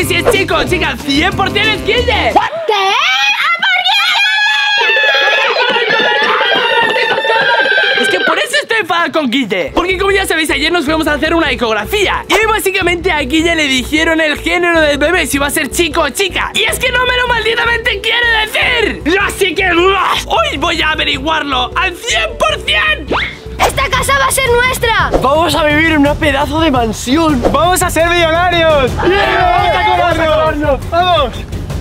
sabe si es chico o chica. 100% es Guille. ¿Qué? Es que por eso estoy enfadado con Guille. Porque como ya sabéis, ayer nos fuimos a hacer una ecografía y básicamente a Guille le dijeron el género del bebé, si va a ser chico o chica. Y es que no me lo malditamente quiere decir. Así que hoy voy a averiguarlo al 100%. ¡Esta casa va a ser nuestra! Vamos a vivir en una pedazo de mansión. ¡Vamos a ser millonarios! ¡Vamos a cobrarnos! ¡Vamos!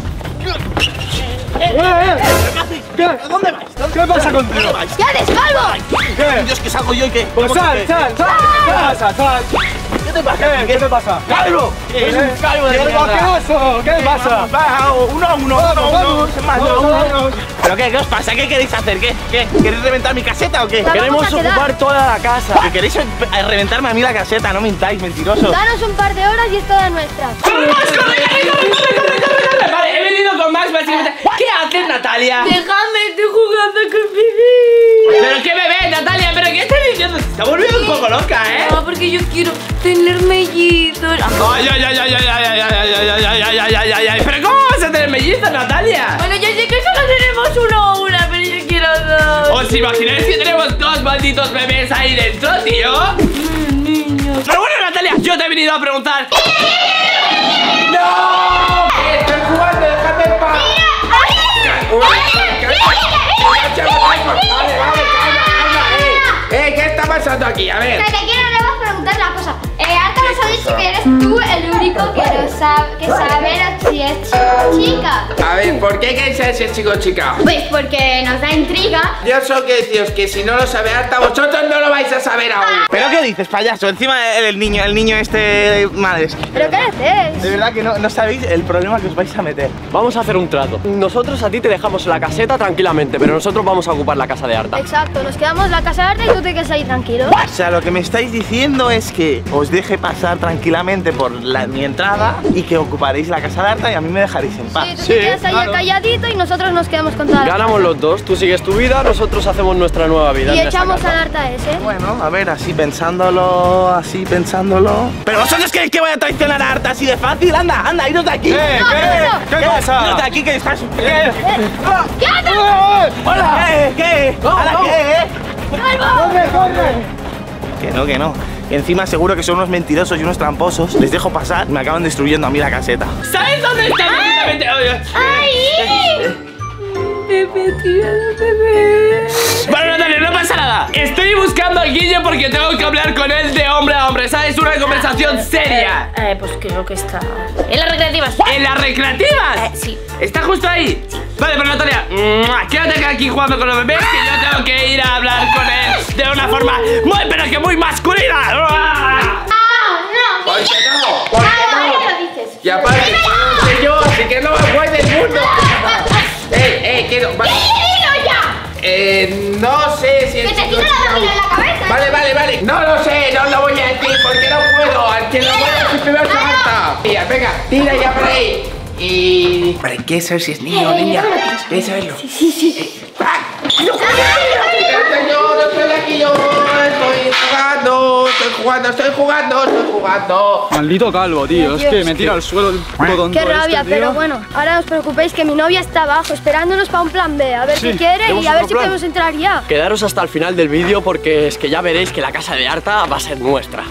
¿Dónde vais? ¿Qué pasa contigo? ¡Ya descalvo! ¿Qué? Dios, que salgo yo y qué. Pues sal. ¿Qué pasa? Sal. ¿Qué te pasa? ¿Qué te pasa? ¡Calvo! Es un calvo de mierda. ¡Asqueroso! ¿Qué pasa? Uno a uno. Vamos. ¿Pero qué os pasa? ¿Qué queréis hacer? ¿Qué? ¿Queréis reventar mi caseta o qué? Vamos Queremos a quedar. ocupar toda la casa. ¿Que queréis reventarme a mí la caseta? No mintáis, mentirosos. Danos un par de horas y es toda nuestra. ¡Corre! Vale, he venido con Max básicamente. ¿Qué haces, Natalia? Déjame, estoy jugando con bebé. ¿Pero qué bebé, Natalia? ¿Pero qué estás diciendo? Se está volviendo un poco loca, ¿eh? No, porque yo quiero tener mellizos. Ay. ¿Pero cómo vas a tener mellizos, Natalia? Bueno, yo sé que solo tenemos uno o una, pero yo quiero dos. ¿Os imagináis que tenemos dos malditos bebés ahí dentro, tío? Niños. Pero bueno, Natalia, yo te he venido a preguntar. ¡No! ¡Estoy jugando! ¡Déjame en paz! ¿Qué está pasando aquí? A ver. Te quiero nada más preguntar una cosa. Arta nos ha dicho que eres tú el único que sabe si es chico o chica. A ver, ¿por qué queréis saber si es chico o chica? Pues porque nos da intriga. Yo solo que deciros que si no lo sabe Arta, vosotros no lo vais a saber aún. ¿Pero qué dices, payaso? Encima el niño este... Madres. ¿Pero qué haces? De verdad que no sabéis el problema que os vais a meter. Vamos a hacer un trato. Nosotros a ti te dejamos la caseta tranquilamente, pero nosotros vamos a ocupar la casa de Arta. Exacto, nos quedamos en la casa de Arta y tú te quedas ahí tranquilo. O sea, lo que me estáis diciendo es que os deje pasar tranquilamente por mi entrada y que ocuparéis la casa de Arta y a mí me dejaréis en paz. Sí, tú te quedas ahí calladito y nosotros nos quedamos con toda la Ganamos los dos, tú sigues tu vida, nosotros hacemos nuestra nueva vida. y en esta echamos casa. al Arta ese. Bueno, a ver, así pensándolo. ¿Pero vosotros creéis que voy a traicionar a Arta así de fácil? Anda, iros de aquí. ¿Qué pasa? Iros de aquí que estás... ¿Qué haces? ¡Hola! ¿Qué? ¿Ahora qué? ¡Corre! Que no. Y encima seguro que son unos mentirosos y unos tramposos. Les dejo pasar, me acaban destruyendo a mí la caseta. ¿Sabes dónde está precisamente? ¡Ay! Bebé, bebé. Bueno, Natalia, no pasa nada. Estoy buscando a Guille porque tengo que hablar con él de hombre a hombre, ¿sabes? Una conversación seria. Pues creo que está en las recreativas. ¿En las recreativas? Sí. ¿Está justo ahí? Sí. Vale, pero Natalia, quédate aquí jugando con los bebés, que yo tengo que ir a hablar con él de una forma muy masculina. ¡No! ¿Por qué no? ¿Por qué lo dices? Y aparte, no soy yo, así que no me voy del mundo. Quiero... ¡Dilo ya! No sé si... ¡Que te tiro la máquina en la cabeza! Vale. No lo sé, no lo voy a decir porque no puedo. Al que lo voy a decir primero se Marta. Venga, tira ya por ahí. Y... ¿Para qué saber si es niño o niña? ¿Quieres saberlo? Sí. ¡No estoy aquí! Yo estoy jugando. Maldito calvo, tío. Es que me tira al suelo el puto tonto. Qué rabia, este, tío. pero bueno, ahora no os preocupéis que mi novia está abajo esperándonos para un plan B, a ver Sí, qué quiere tenemos y a ver otro si plan. podemos entrar ya. Quedaros hasta el final del vídeo porque es que ya veréis que la casa de Arta va a ser nuestra.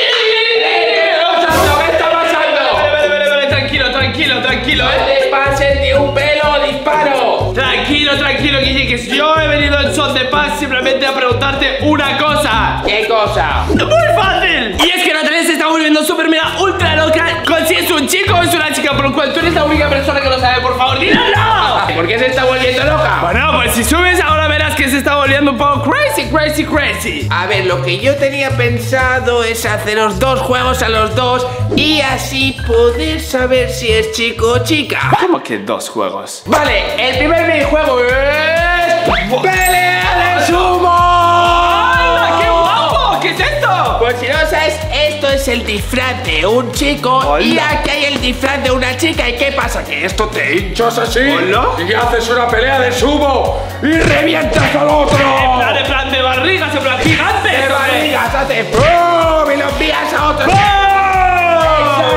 ¿Qué está pasando? Vale, tranquilo, No te pases ni un pelo, disparo. Tranquilo, Guille, que yo he venido en son de paz simplemente a preguntarte una cosa. ¿Qué cosa? ¡Muy fácil! Y es que Natalia se está volviendo súper mega ultra loca con si es un chico o es una chica, por lo cual tú eres la única persona que lo sabe. Por favor, díganlo. ¿Por qué se está volviendo loca? Bueno, pues si subes ahora verás que se está volviendo un poco crazy. A ver, lo que yo tenía pensado es haceros dos juegos a los dos y así poder saber si es chico o chica. ¿Cómo que dos juegos? Vale, el primer minijuego es... ¡Pelea de sumo! ¡Hala, qué guapo! ¿Qué es esto? Pues si no sabes, esto es el disfraz de un chico y aquí hay el disfraz de una chica. ¿Y qué pasa? Que esto te hinchas así y haces una pelea de sumo y revientas al otro. En plan de barrigas, en plan gigante. De barrigas, haces ¡pum! Y lo envías a otro. Exacto.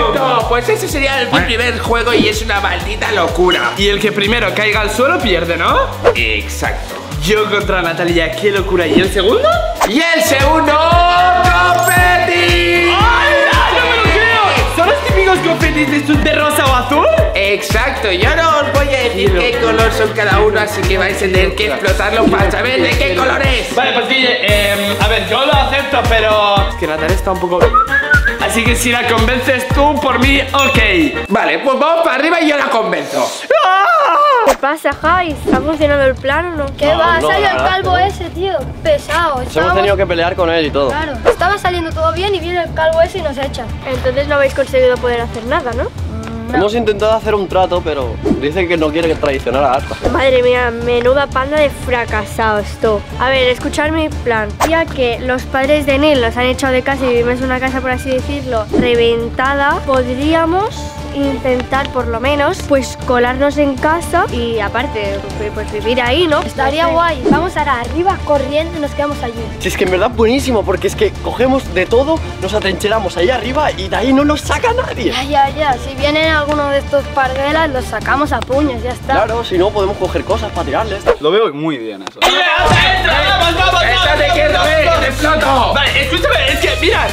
pues ese sería mi primer juego y es una maldita locura. Y el que primero caiga al suelo pierde, ¿no? Exacto. Yo contra Natalia, qué locura. ¿Y el segundo? Y el segundo, confeti. ¡Hala! ¡No me lo creo! ¿Son los típicos confetis de rosa o azul? Exacto, yo no os voy a decir qué color son cada uno, así que vais a tener que explotarlo para saber de qué color es. Vale, pues Guille, a ver, yo lo acepto, pero es que Natalia está un poco... Así que si la convences tú, por mí, ok. Vale, pues vamos para arriba y yo la convenzo. ¿Qué pasa, Jai? ¿Está funcionando el plan o no? ¿Qué va? Ha salido el calvo ese, tío. Pesado. Nos hemos tenido que pelear con él y todo. Claro. Estaba saliendo todo bien y viene el calvo ese y nos echa. Entonces no habéis conseguido poder hacer nada, ¿no? Hemos intentado hacer un trato, pero dice que no quiere traicionar a Arta. Madre mía, menuda panda de fracasados, tú. A ver, escuchad mi plan. Ya que los padres de Neil nos han echado de casa y vivimos en una casa, por así decirlo, reventada, podríamos intentar por lo menos pues colarnos en casa y aparte pues vivir ahí, ¿no? Estaría guay. Vamos ahora arriba corriendo y nos quedamos allí. Si es que en verdad buenísimo, porque es que cogemos de todo, nos atrincheramos ahí arriba y de ahí no nos saca nadie. Ya. Si vienen alguno de estos parguelas, los sacamos a puños, ya está. Claro, si no podemos coger cosas para tirarles. Lo veo muy bien eso. ¡Vamos! ¡Estate quieto, te exploto! Vale, escúchame, es que mira.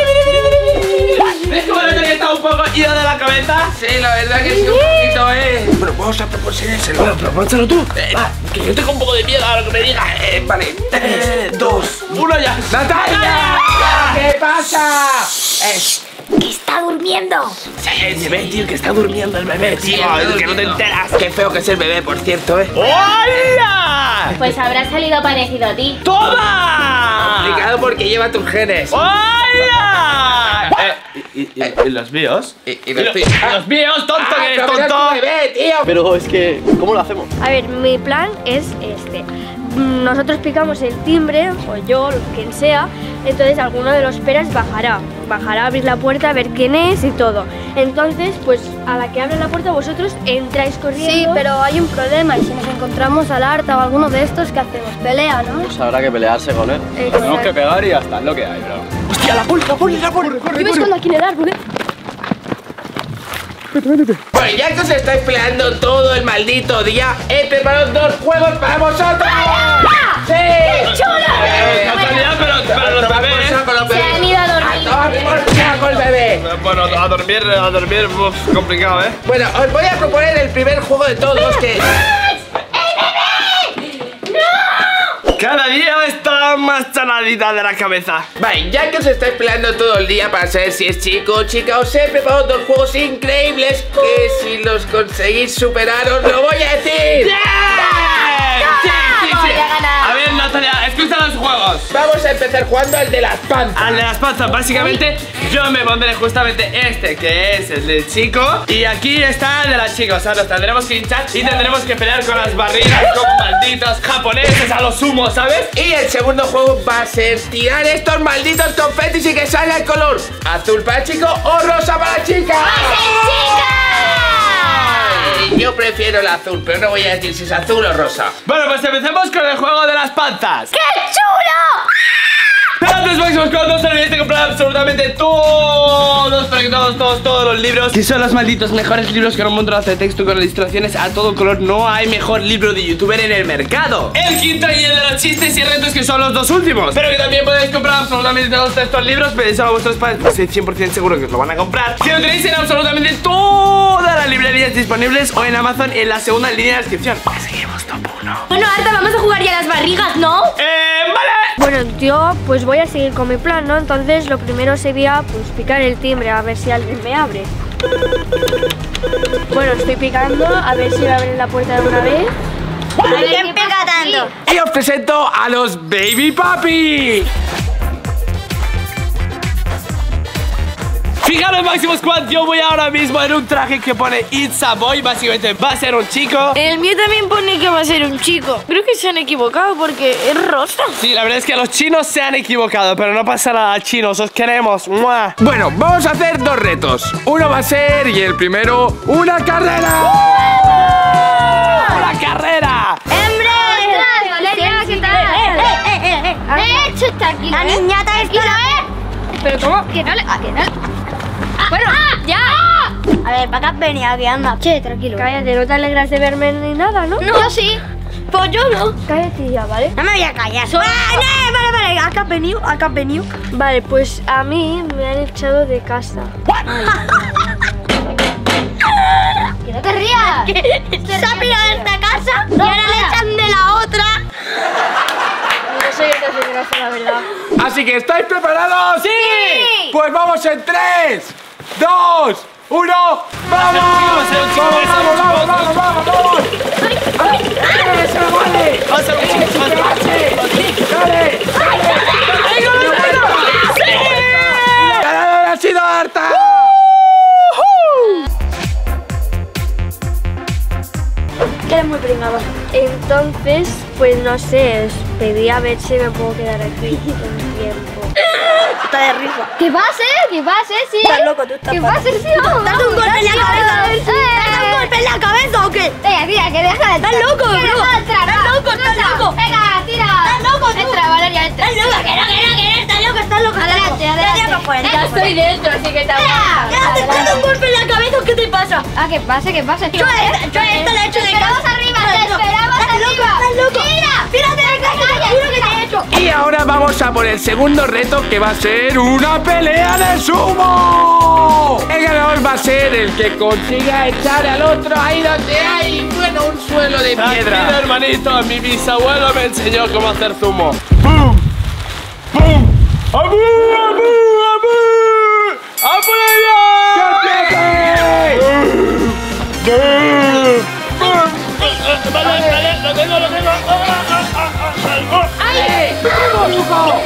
¿Ves cómo Natalia está un poco ida de la cabeza? Sí, la verdad que sí, un poquito, Bueno, vamos a proponérselo. Bueno, propónselo tú. Que yo tengo un poco de miedo a lo que me diga. Vale, 3, 2, 1 ya. ¡Natalia! ¿Qué pasa? Que está durmiendo. Sí, el bebé, tío, que está durmiendo el bebé, tío. Es que no te enteras. Qué feo que es el bebé, por cierto, ¡Hola! Pues habrá salido parecido a ti. ¡Toma! Complicado porque lleva tus genes. ¡Hola! ¿Y los míos? ¿Y los míos, tonto, que eres tonto? Bebé, tío. Pero es que, ¿cómo lo hacemos? A ver, mi plan es este. Nosotros picamos el timbre, o yo, quien sea, entonces alguno de los peras bajará a abrir la puerta a ver quién es y todo. Entonces, pues a la que abren la puerta vosotros entráis corriendo. Sí, pero hay un problema, y si nos encontramos al Arta o alguno de estos, ¿qué hacemos? Pelea, ¿no? Pues habrá que pelearse con él. Tenemos que pegar y ya está, es lo que hay, bro. ¡Hostia, la poli! Yo me escondo aquí en el árbol, Bueno, ya que os estáis peleando todo el maldito día, he preparado 2 juegos para vosotros. ¡Sí! ¡Qué chulo! Pero los bebés Se han ido a dormir. ¡A con el bebé! Bueno, a dormir, complicado, Bueno, os voy a proponer el primer juego de todos, que... Cada día está más chanadita de la cabeza. Vale, ya que os estáis peleando todo el día para saber si es chico o chica, os he preparado 2 juegos increíbles que si los conseguís superar os lo voy a decir. Sí. A ver, Natalia, escucha los juegos. Vamos a empezar jugando al de las panzas. Al de las panzas, básicamente yo me pondré justamente este, que es el del chico. Y aquí está el de las chicas. O sea, nos tendremos que hinchar y tendremos que pelear con las barrigas, con malditos japoneses a lo sumo, ¿sabes? Y el segundo juego va a ser tirar estos malditos confetis y que salga el color azul para el chico o rosa para la chica. Yo prefiero el azul, pero no voy a decir si es azul o rosa. Bueno, pues empecemos con el juego de las panzas. ¡Qué chulo! Pero antes, máximos, no os olvidéis de comprar absolutamente todos los libros, que son los malditos mejores libros con un montón de texto, con ilustraciones a todo color. No hay mejor libro de youtuber en el mercado. El quinto y el de los chistes y retos, que son los 2 últimos. Pero que también podéis comprar absolutamente todos estos libros. Pedís a vuestros padres, pues estoy 100% seguro que os lo van a comprar. Que lo tenéis en absolutamente todas las librerías disponibles o en Amazon en la segunda línea de descripción. Seguimos top 1. Bueno, Arta, vamos a jugar ya a las barrigas, ¿no? Vale. Bueno, yo pues voy a seguir con mi plan, ¿no? Entonces lo primero sería pues picar el timbre a ver si alguien me abre. Bueno, estoy picando a ver si me abren la puerta de una vez. A ver quién pega tanto. Y os presento a los Baby Papi. Fijaros, Máximo Squad, yo voy ahora mismo en un traje que pone It's a Boy. Básicamente va a ser un chico. El mío también pone que va a ser un chico. Creo que se han equivocado porque es rosa. Sí, la verdad es que los chinos se han equivocado, pero no pasa nada, chinos, os queremos. ¡Mua! Bueno, vamos a hacer 2 retos. Uno va a ser, y el primero, una carrera. ¡Una carrera! ¿Qué tal? Chuta aquí. La niñata esta. ¿Pero cómo? Que no le... Bueno, ya. A ver, ¿para qué has venido aquí? Anda. Che, tranquilo. Cállate, no te alegras de verme ni nada, ¿no? No, yo sí. Pues yo no. Cállate ya, ¿vale? No me voy a callar. No, vale. ¿A qué has venido? Vale, pues a mí me han echado de casa. Que no te rías. Se ha pirado de esta casa y ahora le echan de la otra. No sé qué te hace gracia, la verdad. Así que, ¿estáis preparados? ¡Sí! Pues vamos en 3, 2, 1. ¡Vamos! ¡Vamos! ¡Ganador ha sido Arta! Eres muy pringada. Entonces, pues no sé, os pedí a ver si me puedo quedar aquí un tiempo. Está de risa. ¿Qué pase? Sí. Estás loco, tú estás. ¿Qué pase? Sí, vamos. ¿Date un golpe en la cabeza? ¿Date un golpe en la cabeza o qué? Venga, tira, que deja de ¿Estás loco, bro? ¿Estás loco? Venga, tira. ¿Estás loco, tú? Entra, Valeria, entra. ¿Estás loco? Que no, estás loco. Adelante. Ya estoy dentro, así que te te estás dando un golpe en la cabeza o qué te pasa? Ah, ¿qué pasa? Yo esta la he hecho de Esperamos casa. arriba, te esperamos arriba. ¿Estás loco? Mira, Fíjate de casa, te juro que te he hecho. Y ahora vamos a por el segundo reto, que va a ser una pelea de sumo. El ganador va a ser el que consiga echar al otro ahí donde hay, bueno, un suelo de piedra. Tranquilo, hermanito, mi bisabuelo me enseñó cómo hacer zumo. ¡Pum! ¡Pum! ¡Abu! ¡A por allá! Vale, lo tengo. ¡Ay! ¡Vamos, Luco!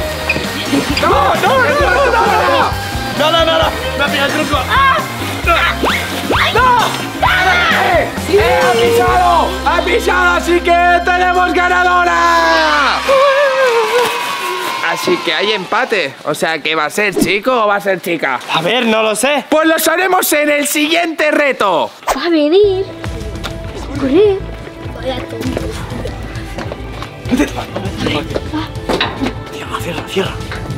¡No! Me ha pillado el truco. ¡Ha pisado! ¡Así que tenemos ganadora! Así que hay empate. O sea, ¿que va a ser chico o va a ser chica? A ver, no lo sé. Pues lo sabremos en el siguiente reto. Va a venir. Corre. Cierra.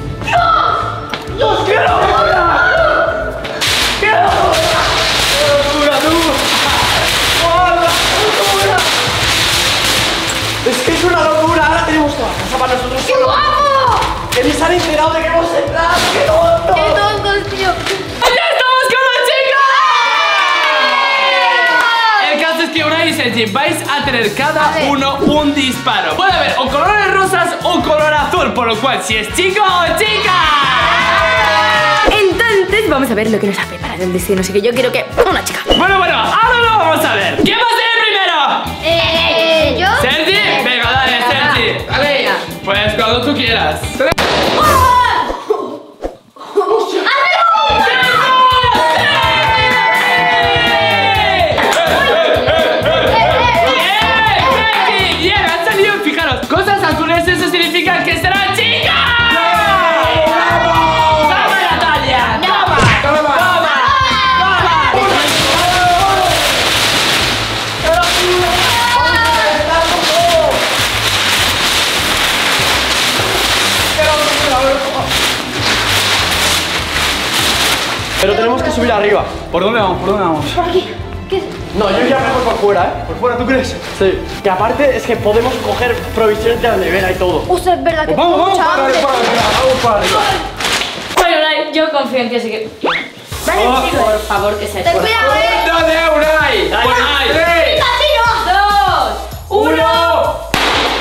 Es que es una locura, ahora tenemos toda la casa para nosotros. ¡Qué guapo! Que ni se han enterado de que hemos entrado. ¡Qué tonto! ¡Qué tontos, tío! ¡Ya estamos con la chica! El caso es que Unai y Sergi vais a tener cada uno un disparo. Puede haber o colores rosas o color azul, por lo cual si es chico o chica. Entonces vamos a ver lo que nos ha preparado el destino. Así que yo quiero que una chica. Bueno, ahora lo vamos a ver. ¿Quién va a ser el primero? ¿Yo? ¿Sergi? Venga, dale, Sergi. Dale. Pues cuando tú quieras. Bien, han salido, fijaros, cosas azules, eso significa que será chica. ¡Toma, Natalia! ¡Toma! Pero tenemos que subir arriba. ¿Por dónde vamos? No, yo iría mejor por fuera, ¿eh? ¿Por fuera tú crees? Sí. Que aparte es que podemos coger provisiones de la nevera y todo. Usa, es verdad que Vamos para arriba. Bueno, Unai, yo confío en ti, así que. Vale, por favor, que se Ten cuidado, ¡Uno de Unai! Dale. 3, 2, 1.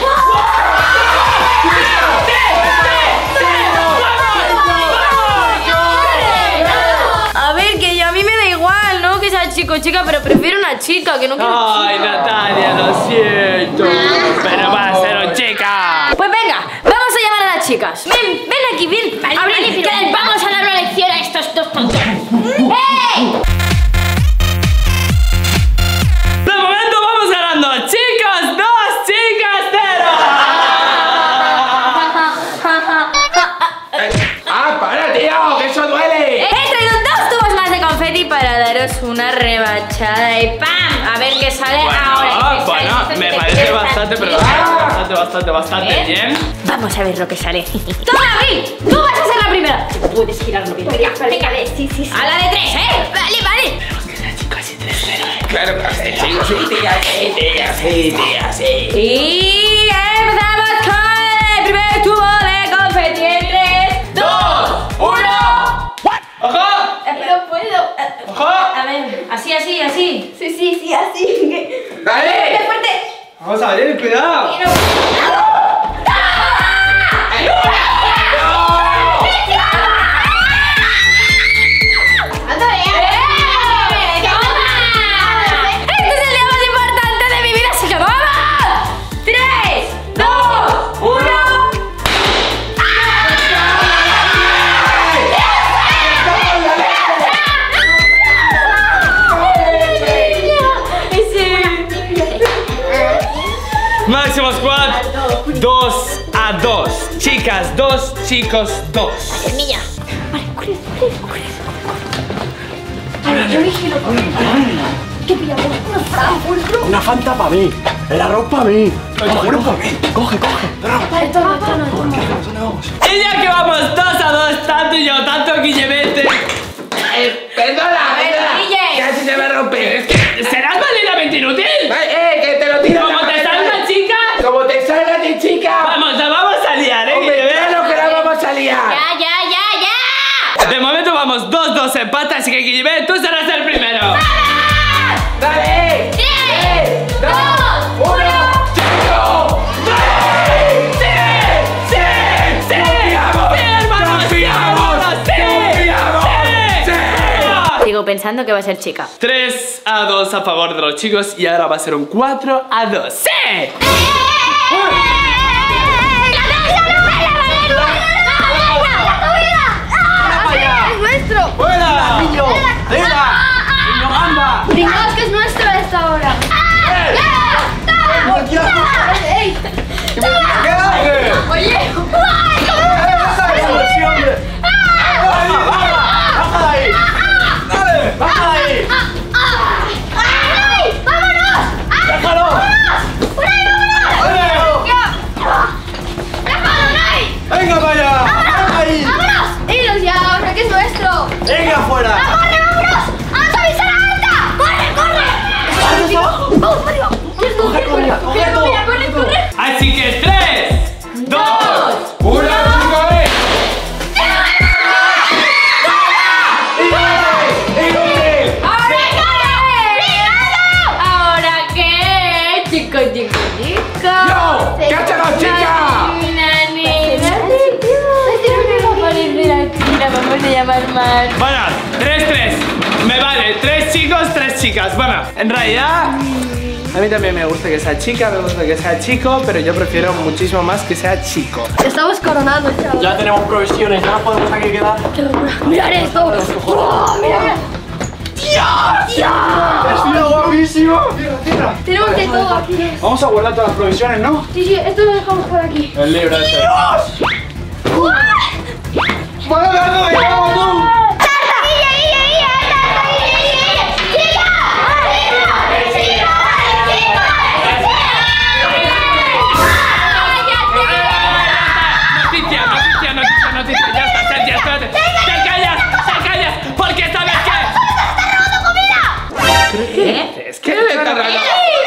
A ver, que a mí me da igual, ¿no? Que sea chico o chica, pero prefiero una chica, que no quiero. Ay, Natalia, lo siento. Pero va a ser un chica. Pues venga, vamos a llamar a las chicas. Ven aquí, ven. Abril, que les vamos a dar una lección a estos dos tontos. ¡Hey! De momento vamos ganando. Chicos, 2, chicas, 0. Para, tío, que eso duele. He traído 2 tubos más de confeti para daros una rebachada y ¡pam! A ver qué sale ahora. Bueno, me parece bastante bien. Vamos a ver lo que sale. ¡Toma, Abril! ¡Tú vas a ser la primera! Puedes girarlo bien. Venga, sí. A la de 3, ¿eh? Vale. Claro, sí, tía, sí. Y empezamos con el primer tubo de confeti en 3, 2, 1. ¡Ojo! No puedo. ¡Ojo! A ver, así. Sí, así. ¡Dale! ¡Fuerte! Vamos a ver, cuidado. Y no. Máximo squad 2-2. Chicas 2, chicos 2. Semilla. Una Fanta para mí. El arroz para mí. El seguro para mí. Coge. Y ya que vamos 2-2, tanto yo, tanto Guillemete. Perdona. Guille. Casi se me rompe. Es que serás malditamente inútil. Que te lo tiro. Como te salga, chica. Como te salga de chica. Vamos, la vamos a liar, Claro que la vamos a liar. Ya. De momento vamos 2-2 empate, así que Guillemete, tú serás el primero. Dale. 3, 2, 1. Sigo pensando que va a ser chica. 3-2 a favor de los chicos y ahora va a ser un 4-2. ¡Sí! ¡Es nuestro! ¡Fuera, niño! ¡Venga! ¡Niño, anda! Digamos que es nuestro a esta hora. ¡Ey! ¿Qué haces? Oye, ¡Baja de ahí! ¡Baja de ahí! ¡Déjalo! ¡Venga para allá! ¡Venga ahí! iros ya, ahora que es nuestro. ¡Venga afuera! ¡Vamos a avisar a Arta! ¡Corre! Vamos, Mario. Corre. Así que 3, 2, 1, ¿Ahora qué? Chico. ¡Yo! ¡Cacha la chica! La vamos a llamar más. Bueno, 3-3. Me vale, 3 chicos, 3 chicas. Bueno, en realidad a mí también me gusta que sea chica, me gusta que sea chico, pero yo prefiero muchísimo más que sea chico. Estamos coronados, chaval. Ya tenemos provisiones, ya nos podemos aquí quedar. Mirad esto. Mira. ¡Es guapísimo! Tira. Tenemos de todo aquí. Vamos a guardar todas las provisiones, ¿no? Sí, esto lo dejamos por aquí. El libro ese. ¡Bueno, Gardo, llegamos tú! Noticia, ya está, Sergio, espérate. ¡Te callas! Porque sabes que... ¿Qué? Es que le está robando.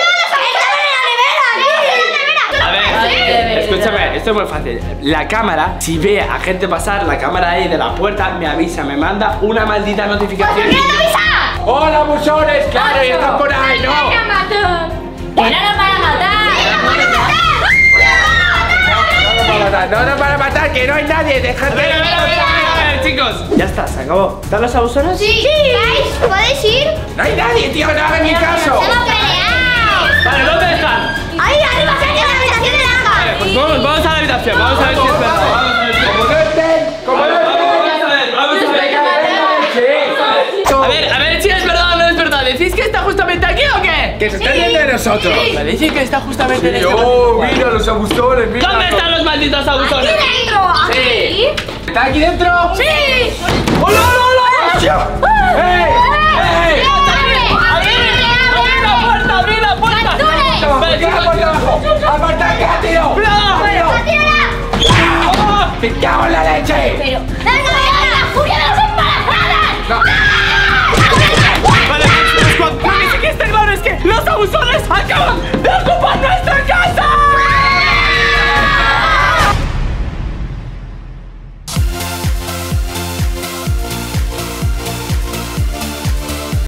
A ver, escúchame, esto es muy fácil. La cámara, si ve a gente pasar, la cámara ahí de la puerta me avisa, me manda una maldita notificación. ¡Hola, buzones! ¡Claro, y están por ahí, no! ¡Que no nos van a matar! No nos van a matar, que no hay nadie, déjate. A ver, chicos. Ya está, se acabó. ¿Están los abusones? Sí, guys, ¿podéis ir? No hay nadie, tío, no hagan ni caso. ¡Hemos peleado! Vale, ¿dónde están? ¡Ahí arriba, Sergio, en la habitación de Vale, pues vamos a la habitación, vamos a ver si es verdad. Vamos a ver si es Como verdad. no estén, como no estén. Vamos a ver. A ver si es verdad o no es verdad. ¿Decís que está justamente aquí o qué? Que se están yendo de nosotros. Me dicen que está justamente en este Oh, momento. mira los abusones, mira. ¿Dónde están los malditos abusones? Sí. ¿Está aquí dentro? ¡Sí! ¡Hola, hola! ¡Ey! ¡Ey! ¡Abrí la puerta! ¡Abrí la puerta! Vale, chicos, por debajo! ¡Apartad, que tío! ¡Cuidado! ¡Oh! ¡Me cago en la leche! ¡Venga, la furia de las embarazadas! No. Vale, abusones! ¡Acabo